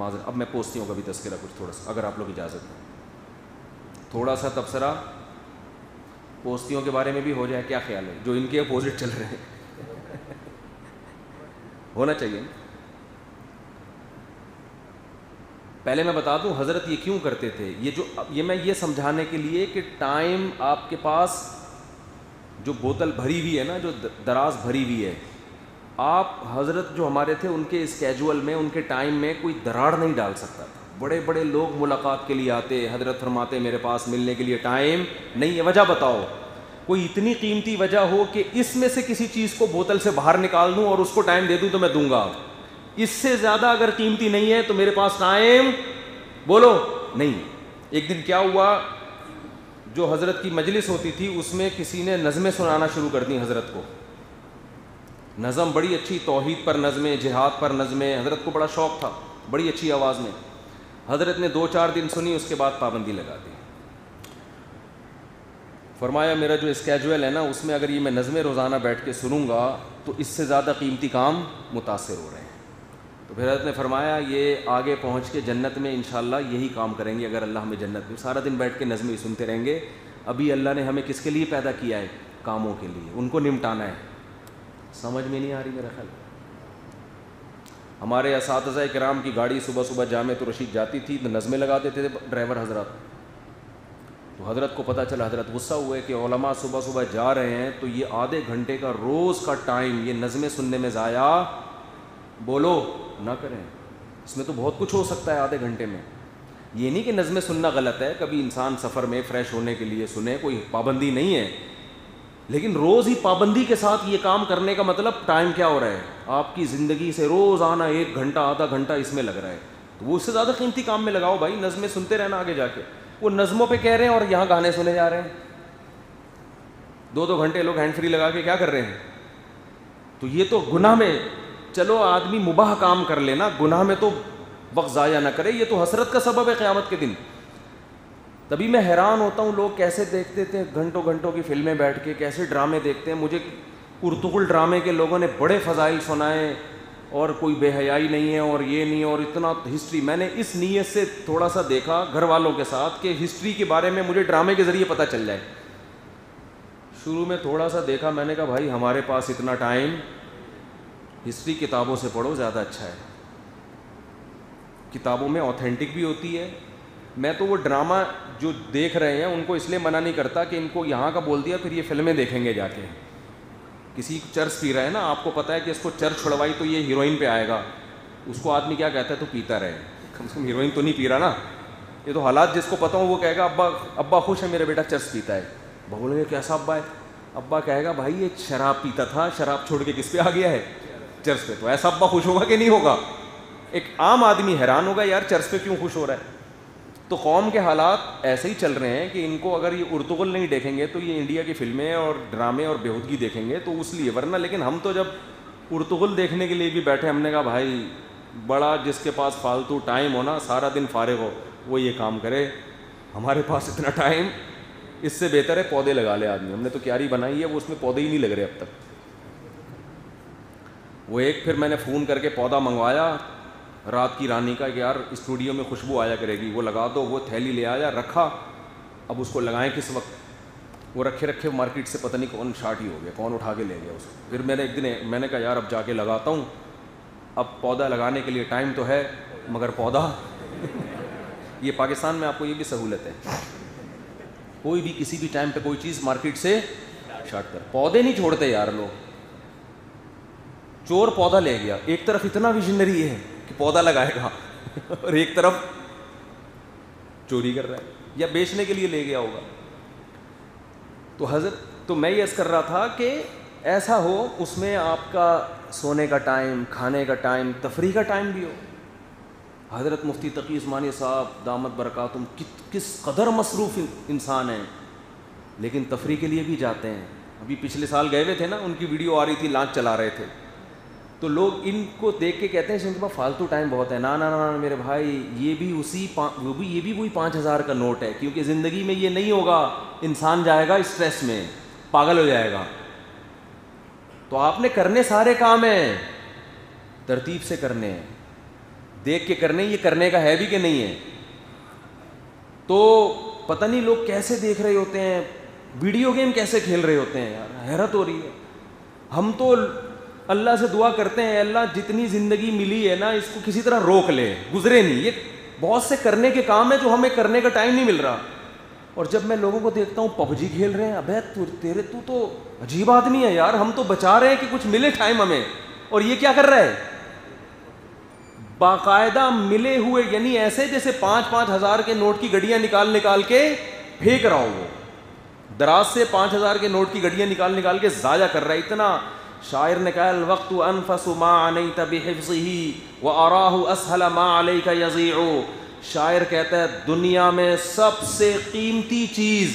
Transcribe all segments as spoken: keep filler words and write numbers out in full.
معذرت اب میں پوستیوں کا بھی تذکرہ کچھ تھوڑا سا اگر آپ لوگ اجازت دیں، تھوڑا سا تبصرہ پوستیوں کے بارے میں بھی ہو جائے. کیا خیال ہے؟ جو ان کے اپوزٹ چل رہے ہیں ہونا چاہیے. پہلے میں بتا دوں حضرت یہ کیوں کرتے تھے. یہ جو یہ میں یہ سمجھانے کے لیے کہ ٹائم آپ کے پاس جو بوتل بھری ہوئی ہے نا، جو دراز بھری ہوئی ہے، آپ حضرت جو ہمارے تھے ان کے اسکیجول میں، ان کے ٹائم میں کوئی دراڑ نہیں ڈال سکتا تھا. بڑے بڑے لوگ ملاقات کے لیے آتے، حضرت فرماتے میرے پاس ملنے کے لیے ٹائم نہیں ہے. وجہ بتاؤ، کوئی اتنی قیمتی وجہ ہو کہ اس میں سے کسی چیز کو بوتل سے باہر نکال دوں اور اس کو ٹائم دے دوں تو میں دوں گا. اس سے زیادہ اگر قیمتی نہیں ہے تو میرے پاس ٹائم بولو نہیں. ایک دن کیا ہوا، جو حضرت کی مجلس ہوتی تھی اس میں کسی نے نظمیں سنانا شروع کر دی حضرت کو. نظم بڑی اچھی، توحید پر نظمیں، جہاد پر نظمیں. حضرت کو بڑا شوق تھا، بڑی اچھی آواز میں. حضرت نے دو چار دن سنی، اس کے بعد پابندی لگا دی. فرمایا میرا جو اسکیجول ہے نا اس میں اگر یہ میں نظمیں روزانہ بیٹھ کے سنوں گا تو اس سے زیادہ قیمتی کام متاثر ہو رہے ہیں. تو پھر حضرت نے فرمایا یہ آگے پہنچ کے جنت میں انشاءاللہ یہی کام کریں گے. اگر اللہ ہمیں جنت میں سارا دن بیٹھ کے نظمیں سنتے رہیں گے. ابھی اللہ نے ہمیں کس کے لیے پیدا کیا ہے؟ کاموں کے لیے، ان کو نمٹانا ہے. سمجھ میں نہیں آ رہی میرا خیال. ہمارے اساتذہ کرام کی گاڑی صبح صبح جامع رشید جاتی تھی تو نظمیں لگا دیتے تھے ڈرائیور حضرات. تو حضرت کو پتہ چلا، حضرت غصہ ہوئے کہ علماء صبح صبح جا رہے ہیں تو یہ آدھے گھنٹے کا روز کا ٹائم یہ نظمیں سننے میں ضائع بولو نہ کریں. اس میں تو بہت کچھ ہو سکتا ہے آدھے گھنٹے میں. یہ نہیں کہ نظمیں سننا غلط ہے، کبھی انسان سفر میں فریش ہونے کے لیے سنے، کوئی پابندی نہیں ہے. لیکن روز ہی پابندی کے ساتھ یہ کام کرنے کا مطلب ٹائم کیا ہو رہا ہے؟ آپ کی زندگی سے روز آنا ایک گھنٹہ آدھا گھنٹہ اس میں لگ رہا ہے. تو وہ اس سے زیادہ قیمتی کام میں لگاؤ بھائی. نظمیں سنتے رہنا آگے جا کے. وہ نظموں پہ کہہ رہے ہیں اور یہاں گانے سنے جا رہے ہیں. دو دو گھنٹے لوگ ہینڈ فری لگا کے کیا کر رہے ہیں؟ تو یہ تو گناہ میں، چلو آدمی مباح کام کر لینا، گناہ میں تو وقت ضائع نہ کرے. یہ تو حسرت کا سبب ہے قیامت کے دن. تبھی میں حیران ہوتا ہوں لوگ کیسے دیکھتے تھے گھنٹوں گھنٹوں کی فلمیں بیٹھ کے، کیسے ڈرامے دیکھتے ہیں. مجھے ارطغرل ڈرامے کے لوگوں نے بڑے فضائل سنائے اور کوئی بے حیائی نہیں ہے اور یہ نہیں، اور اتنا ہسٹری. میں نے اس نیت سے تھوڑا سا دیکھا گھر والوں کے ساتھ کہ ہسٹری کے بارے میں مجھے ڈرامے کے ذریعے پتہ چل جائے. شروع میں تھوڑا سا دیکھا، میں نے کہا بھائی ہمارے پاس اتنا ٹائم، ہسٹری کتابوں سے پڑھو زیادہ اچھا ہے. کتابوں میں اوتھینٹک بھی ہوتی ہے. میں تو وہ ڈرامہ جو دیکھ رہے ہیں ان کو اس لیے منع نہیں کرتا کہ ان کو یہاں کا بول دیا پھر یہ فلمیں دیکھیں گے جا کے. کسی چرس پی رہا ہے نا، آپ کو پتہ ہے کہ اس کو چرس چھڑوائی تو یہ ہیروئن پہ آئے گا. اس کو آدمی کیا کہتا ہے؟ تو پیتا رہے، کم سے کم ہیروئن تو نہیں پی رہا نا. یہ تو حالات جس کو پتہ ہو وہ کہے گا ابا ابا خوش ہے میرا بیٹا چرس پیتا ہے. بولیں گے کیسا ابا ہے؟ ابا کہے گا بھائی یہ شراب پیتا تھا، شراب چھوڑ کے کس پہ آ گیا ہے؟ چرس پہ. تو ایسا ابا خوش ہوگا کہ نہیں ہوگا؟ ایک عام آدمی حیران ہوگا یار چرس پہ کیوں خوش ہو رہا ہے. تو قوم کے حالات ایسے ہی چل رہے ہیں کہ ان کو اگر یہ ارطغرل نہیں دیکھیں گے تو یہ انڈیا کی فلمیں اور ڈرامے اور بیہودگی دیکھیں گے تو اس لیے. ورنہ لیکن ہم تو جب ارطغرل دیکھنے کے لیے بھی بیٹھے ہم نے کہا بھائی بڑا جس کے پاس فالتو ٹائم ہو نا، سارا دن فارغ ہو، وہ یہ کام کرے. ہمارے پاس اتنا ٹائم، اس سے بہتر ہے پودے لگا لے آدمی. ہم نے تو کیاری بنائی ہے وہ اس میں پودے ہی نہیں لگ رہے اب تک. وہ ایک پھر میں نے فون کر کے پودا منگوایا رات کی رانی کا کہ یار اسٹوڈیو میں خوشبو آیا کرے گی، وہ لگا دو. وہ تھیلی لے آیا، رکھا. اب اس کو لگائیں کس وقت؟ وہ رکھے رکھے مارکیٹ سے پتہ نہیں کون شارٹ ہی ہو گیا، کون اٹھا کے لے گیا اس کو. پھر میں نے ایک دن میں نے کہا یار اب جا کے لگاتا ہوں. اب پودا لگانے کے لیے ٹائم تو ہے مگر پودا یہ پاکستان میں آپ کو یہ بھی سہولت ہے، کوئی بھی کسی بھی ٹائم پہ کوئی چیز مارکیٹ سے شارٹ کر. پودے نہیں چھوڑتے یار لوگ. چور پودا لے گیا، ایک طرف اتنا ویژنری ہے کہ پودا لگائے گا اور ایک طرف چوری کر رہا ہے یا بیچنے کے لیے لے گیا ہوگا. تو حضرت تو میں یہ عرض کر رہا تھا کہ ایسا ہو اس میں آپ کا سونے کا ٹائم، کھانے کا ٹائم، تفریح کا ٹائم بھی ہو. حضرت مفتی تقی عثمانی صاحب دامت برکاتہم کس قدر مصروف انسان ہیں، لیکن تفریح کے لیے بھی جاتے ہیں. ابھی پچھلے سال گئے ہوئے تھے نا، ان کی ویڈیو آ رہی تھی، لانچ چلا رہے تھے. تو لوگ ان کو دیکھ کے کہتے ہیں ان کے پاس فالتو ٹائم بہت ہے. نا نا نا میرے بھائی، یہ بھی اسی وہ بھی یہ بھی وہی پانچ ہزار کا نوٹ ہے. کیونکہ زندگی میں یہ نہیں ہوگا، انسان جائے گا اسٹریس میں، پاگل ہو جائے گا. تو آپ نے کرنے سارے کام ہیں، ترتیب سے کرنے ہیں. دیکھ کے کرنے, یہ کرنے کا ہے بھی کہ نہیں ہے. تو پتہ نہیں لوگ کیسے دیکھ رہے ہوتے ہیں, ویڈیو گیم کیسے کھیل رہے ہوتے ہیں یار, حیرت ہو رہی ہے. ہم تو اللہ سے دعا کرتے ہیں اللہ جتنی زندگی ملی ہے نا اس کو کسی طرح روک لے, گزرے نہیں. یہ بہت سے کرنے کے کام ہیں جو ہمیں کرنے کا ٹائم نہیں مل رہا. اور جب میں لوگوں کو دیکھتا ہوں پب جی کھیل رہے ہیں, ابے تیرے تو تو عجیب آدمی ہے یار, ہم تو بچا رہے ہیں کہ کچھ ملے ٹائم ہمیں, اور یہ کیا کر رہا ہے باقاعدہ ملے ہوئے, یعنی ایسے جیسے پانچ پانچ ہزار کے نوٹ کی گڈیاں نکال نکال کے پھینک رہا ہوں, وہ دراز سے پانچ ہزار کے نوٹ کی گڈیاں نکال نکال کے ضائع کر رہا ہے. اتنا شاعر نے کہا الوقت انفس ما عنیت بحفظه واراہ اسهل ما علیک یضیع. شاعر کہتا ہے دنیا میں سب سے قیمتی چیز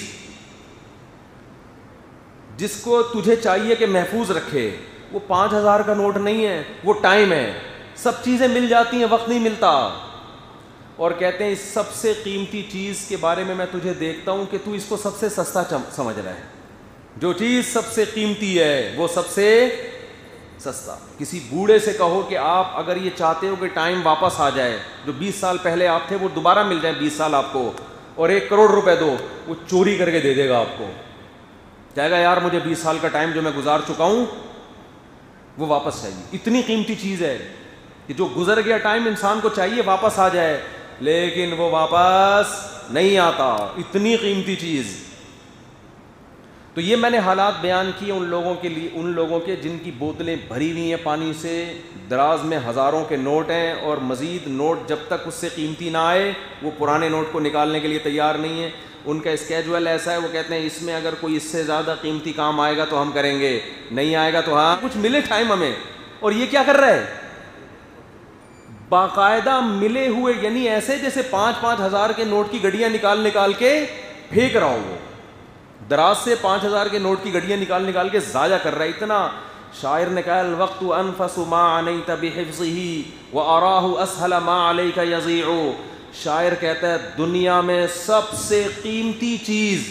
جس کو تجھے چاہیے کہ محفوظ رکھے وہ پانچ ہزار کا نوٹ نہیں ہے, وہ ٹائم ہے. سب چیزیں مل جاتی ہیں, وقت نہیں ملتا. اور کہتے ہیں اس سب سے قیمتی چیز کے بارے میں میں تجھے دیکھتا ہوں کہ تو اس کو سب سے سستا سمجھ رہا ہے. جو چیز سب سے قیمتی ہے وہ سب سے سستا. کسی بوڑھے سے کہو کہ آپ اگر یہ چاہتے ہو کہ ٹائم واپس آ جائے, جو بیس سال پہلے آپ تھے وہ دوبارہ مل جائیں بیس سال آپ کو, اور ایک کروڑ روپے دو, وہ چوری کر کے دے دے گا آپ کو. کہے گا یار مجھے بیس سال کا ٹائم جو میں گزار چکا ہوں وہ واپس چاہیے. اتنی قیمتی چیز ہے کہ جو گزر گیا ٹائم انسان کو چاہیے واپس آ جائے, لیکن وہ واپس نہیں آتا. اتنی قیمتی چیز. تو یہ میں نے حالات بیان کیے ان لوگوں کے لیے, ان لوگوں کے جن کی بوتلیں بھری ہوئی ہیں پانی سے, دراز میں ہزاروں کے نوٹ ہیں, اور مزید نوٹ جب تک اس سے قیمتی نہ آئے وہ پرانے نوٹ کو نکالنے کے لیے تیار نہیں ہے. ان کا اسکیجول ایسا ہے, وہ کہتے ہیں اس میں اگر کوئی اس سے زیادہ قیمتی کام آئے گا تو ہم کریں گے, نہیں آئے گا تو ہاں کچھ ملے ٹائم ہمیں. اور یہ کیا کر رہا ہے باقاعدہ ملے ہوئے, یعنی ایسے جیسے پانچ پانچ ہزار کے نوٹ کی گڈیاں نکال نکال کے پھینک رہا ہوں, وہ دراز سے پانچ ہزار کے نوٹ کی گڈیاں نکال نکال کے ضائع کر رہا ہے. اتنا شاعر نے کہا الوقت انفس ما عنیت بحفظه واراہ اسهل ما علیک یضیع. شاعر کہتا ہے دنیا میں سب سے قیمتی چیز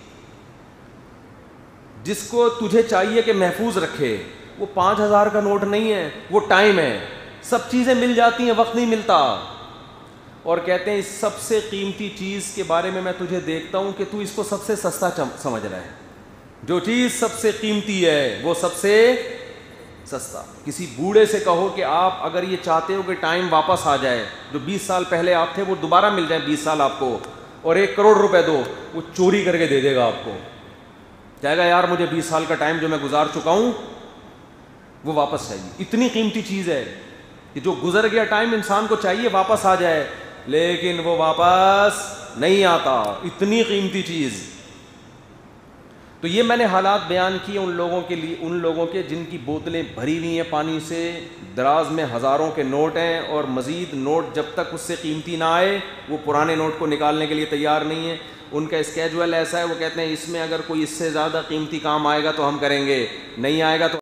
جس کو تجھے چاہیے کہ محفوظ رکھے وہ پانچ ہزار کا نوٹ نہیں ہے, وہ ٹائم ہے. سب چیزیں مل جاتی ہیں, وقت نہیں ملتا. اور کہتے ہیں اس سب سے قیمتی چیز کے بارے میں میں تجھے دیکھتا ہوں کہ تو اس کو سب سے سستا سمجھ رہا ہے. جو چیز سب سے قیمتی ہے وہ سب سے سستا. کسی بوڑھے سے کہو کہ آپ اگر یہ چاہتے ہو کہ ٹائم واپس آ جائے, جو بیس سال پہلے آپ تھے وہ دوبارہ مل جائیں بیس سال آپ کو, اور ایک کروڑ روپے دو, وہ چوری کر کے دے دے گا آپ کو. کہے گا یار مجھے بیس سال کا ٹائم جو میں گزار چکا ہوں وہ واپس چاہیے. اتنی قیمتی چیز ہے کہ جو گزر گیا ٹائم انسان کو چاہیے واپس آ جائے, لیکن وہ واپس نہیں آتا. اتنی قیمتی چیز. تو یہ میں نے حالات بیان کیے ان لوگوں کے لیے, ان لوگوں کے جن کی بوتلیں بھری ہوئی ہیں پانی سے, دراز میں ہزاروں کے نوٹ ہیں, اور مزید نوٹ جب تک اس سے قیمتی نہ آئے وہ پرانے نوٹ کو نکالنے کے لیے تیار نہیں ہے. ان کا اسکیجول ایسا ہے, وہ کہتے ہیں اس میں اگر کوئی اس سے زیادہ قیمتی کام آئے گا تو ہم کریں گے, نہیں آئے گا تو